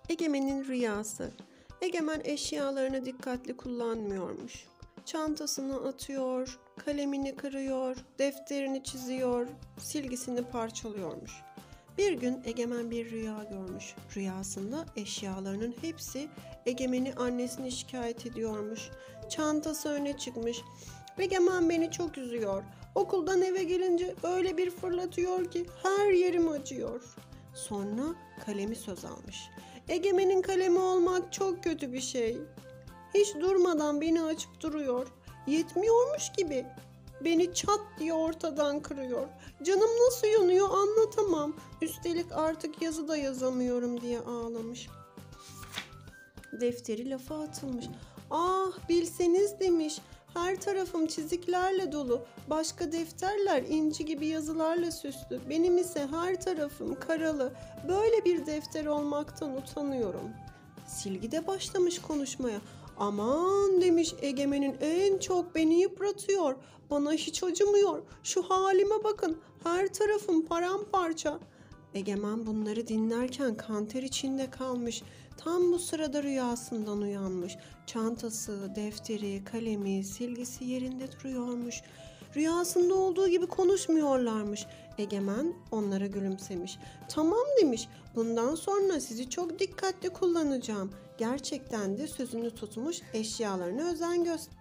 Egemen'in rüyası. Egemen eşyalarını dikkatli kullanmıyormuş. Çantasını atıyor, kalemini kırıyor, defterini çiziyor, silgisini parçalıyormuş. Bir gün Egemen bir rüya görmüş. Rüyasında eşyalarının hepsi Egemen'i annesine şikayet ediyormuş. Çantası öne çıkmış. Egemen beni çok üzüyor. Okuldan eve gelince öyle bir fırlatıyor ki her yerim acıyor. Sonra kalemi söz almış. Egemen'in kalemi olmak çok kötü bir şey. Hiç durmadan beni açıp duruyor. Yetmiyormuş gibi. Beni çat diye ortadan kırıyor. Canım nasıl yanıyor anlatamam. Üstelik artık yazı da yazamıyorum diye ağlamış. Defteri lafa atılmış. Ah bilseniz demiş. Her tarafım çiziklerle dolu. Başka defterler inci gibi yazılarla süslü. Benim ise her tarafım karalı. Böyle bir defter olmaktan utanıyorum. Silgi de başlamış konuşmaya. Aman demiş, Egemen'in en çok beni yıpratıyor. Bana hiç acımıyor. Şu halime bakın. Her tarafım paramparça. Egemen bunları dinlerken kanter içinde kalmış. Tam bu sırada rüyasından uyanmış. Çantası, defteri, kalemi, silgisi yerinde duruyormuş. Rüyasında olduğu gibi konuşmuyorlarmış. Egemen onlara gülümsemiş. Tamam demiş. Bundan sonra sizi çok dikkatli kullanacağım. Gerçekten de sözünü tutmuş, eşyalarına özen göstermiş.